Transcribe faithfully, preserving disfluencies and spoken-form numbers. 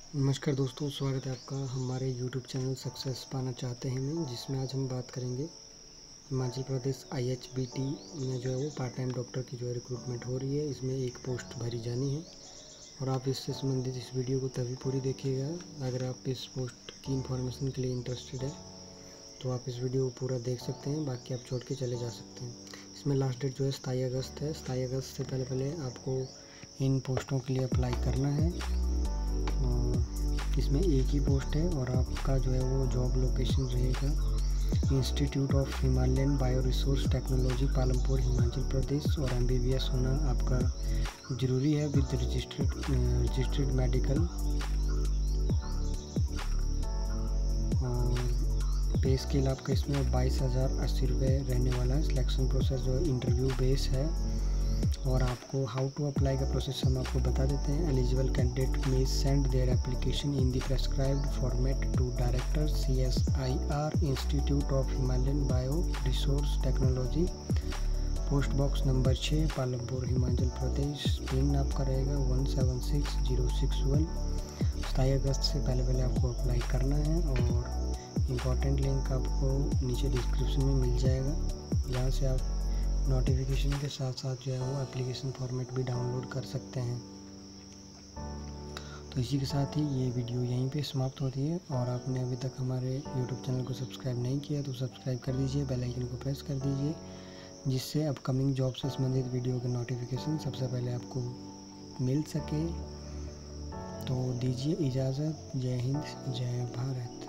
नमस्कार दोस्तों, स्वागत है आपका हमारे यूट्यूब चैनल सक्सेस पाना चाहते हैं में, जिसमें आज हम बात करेंगे Himachal Pradesh I H B T में जो है वो पार्ट टाइम डॉक्टर की जो है रिक्रूटमेंट हो रही है। इसमें एक पोस्ट भरी जानी है और आप इससे संबंधित इस वीडियो को तभी पूरी देखिएगा। अगर आप इस पोस्ट की इन्फॉर्मेशन के लिए इंटरेस्टेड है तो आप इस वीडियो को पूरा देख सकते हैं, बाकी आप छोड़ के चले जा सकते हैं। इसमें लास्ट डेट जो है सताई अगस्त है। सताई अगस्त से पहले पहले आपको इन पोस्टों के लिए अप्लाई करना है। इसमें एक ही पोस्ट है और आपका जो है वो जॉब लोकेशन रहेगा institute of Himalayan bio resource technology Palampur Himachal Pradesh, और एम बी बी एस होना आपका ज़रूरी है with registered registered medical. Pay scale आपका इसमें बाईस हज़ार अस्सी रुपये रहने वाला है। सिलेक्शन प्रोसेस जो है इंटरव्यू बेस है। और आपको हाउ टू अप्लाई का प्रोसेस हम आपको बता देते हैं। Eligible candidate may send their application in the prescribed format to director C S I R institute of Himalayan bio resource technology, post box number छः, पालमपुर हिमाचल प्रदेश। पिन आपका रहेगा one seven six zero six one. सताई अगस्त से पहले पहले आपको apply करना है और इम्पॉर्टेंट लिंक आपको नीचे डिस्क्रिप्शन में मिल जाएगा, जहाँ से आप नोटिफिकेशन के साथ साथ जो है वो एप्लीकेशन फॉर्मेट भी डाउनलोड कर सकते हैं। तो इसी के साथ ही ये वीडियो यहीं पे समाप्त होती है। और आपने अभी तक हमारे यूट्यूब चैनल को सब्सक्राइब नहीं किया तो सब्सक्राइब कर दीजिए, बेल आइकन को प्रेस कर दीजिए, जिससे अपकमिंग जॉब से संबंधित वीडियो के नोटिफिकेशन सबसे पहले आपको मिल सके। तो दीजिए इजाज़त। जय हिंद, जय भारत।